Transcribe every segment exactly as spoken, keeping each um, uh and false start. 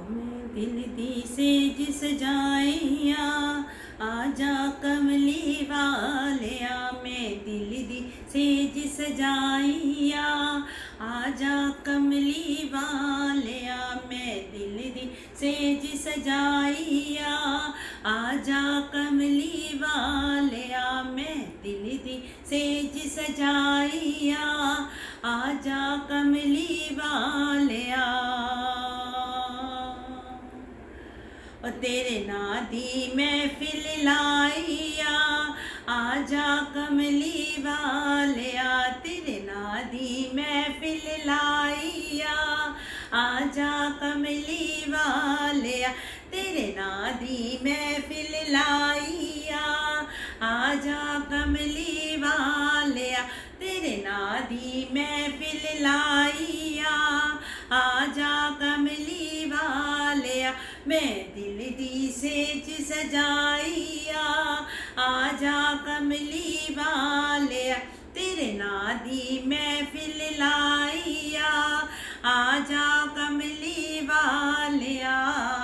मैं दिल दी से जिस जाइया आजा कमली वालिया। मैं दिल दी से जिस जाइया आजा कमली वालिया। मैं दिल दी से जिस जाइया आजा कमली वालिया। मैं दिल दी से जिस जाइया आजा कमली वालिया। और तेरे नादी महफिल लाइया आजा कमली वालिया। तेरे नादी महफिल लाइया आजा कमली वालिया। तेरे नादी महफिल लाइया आजा कमली वालिया। तेरे नादी महफिल लाइया आजा कमली वालिया। मैं दिल दी से जिस जाइया आजा कमली वालिया। तेरे नादी महफिल लाइया आजा कमली वालिया।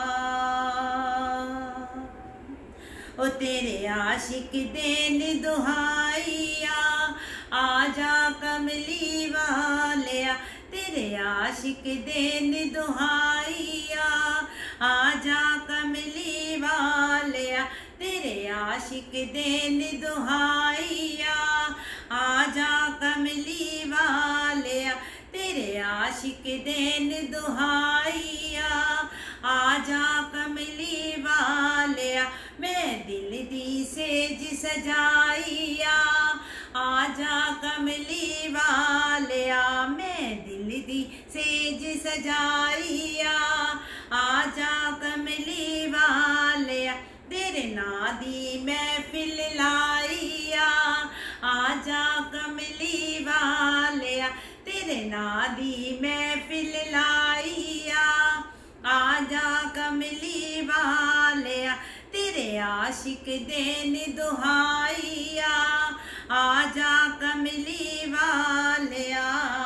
ओ तेरे आशिक देन दुहाइया आजा कमली वालिया। तेरे आशिक देन दुहाइया आजा कमली वालिया। तेरे आशिक देन दुहाइया आजा कमली वालिया। तेरे आशिक देन दुहाइया आजा कमली वालिया। मैं दिल दी से जिस जाइया आजा कमली वालिया। मैं दिल दी से जिस जाइया आजा कमली वालिया। तेरे नादी महफिल लाइया आजा कमली वालिया। तेरे नादी महफिल लाइया आजा कमली वालिया। तेरे आशिक देन दुहाइया आजा कमली वालिया।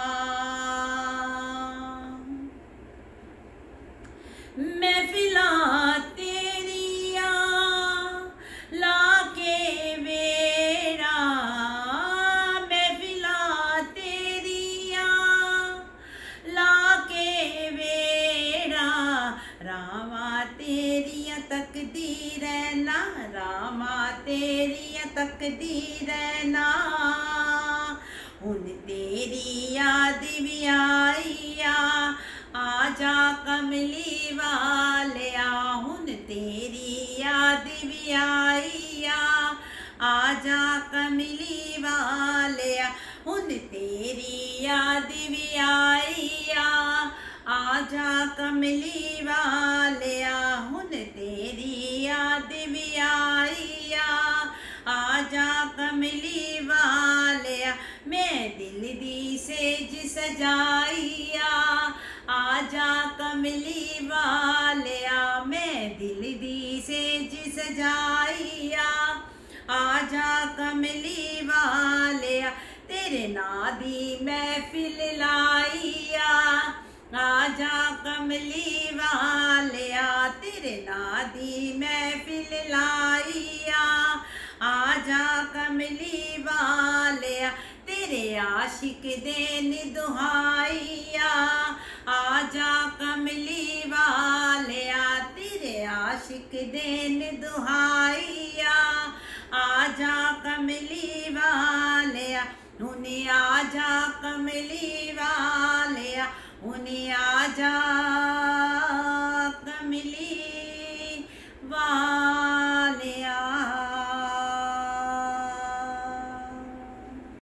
महफिला तेरिया लाके वेड़ा। महफिला तेरिया लाके वेड़ा। रामा तेरिया तकदीर ना रामा तेरिया तकदीर ना। हुन तेरी याद भी आइया आजा कमली वालिया। हुन तेरी याद भी आइया आजा कमली वालिया। हुन तेरी याद भी आइया आजा कमली वालिया। हुन तेरी याद भी आइया आजा कमली वालिया। मैं दिल दी से जिस जाइया आजा कमली वालिया। मैं दिल दी से जिस जाइया आजा कमली वालिया। तेरे नादी महफिल लाइया आजा कमली वालिया। तेरे नादी महफिल लाइया आजा कमली वालिया। तेरे आशिक देन दुहाइया आजा कमली वालिया। तेरे आशिक देन दुहाइया आजा कमली वालिया। उन्हें आजा कमली वालिया। उन्हें आजा